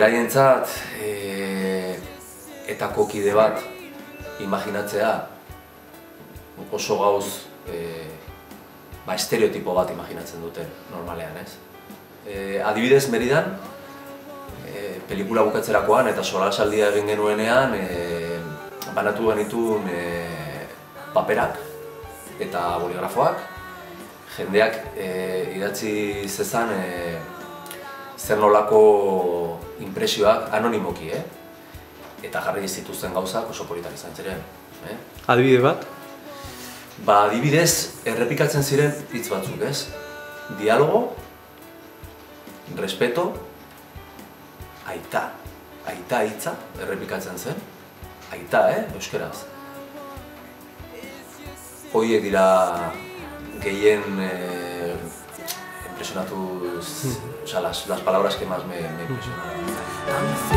beraientzat etako kide bat imaginatzea oso gauz estereotipo bat imaginatzen dute normalean, ez? Adibidez, Meridan, pelikula bukatzerakoan eta solasaldia egin genuenean banatu genituen paperak eta boligrafoak, jendeak idatzi zezan zer nolako inpresioak anonimoki, eta jarri zituzten gauzak oso politak izan ziren. Adibide bat? Ba, adibidez, errepikatzen ziren hitz batzuk, ez? Dialogo, respeto, aita. Aita hitza errepikatzen zen. Aita, euskeraz. Horiek dira gehien impresionatu, o sea, las palabras que más me impresionan.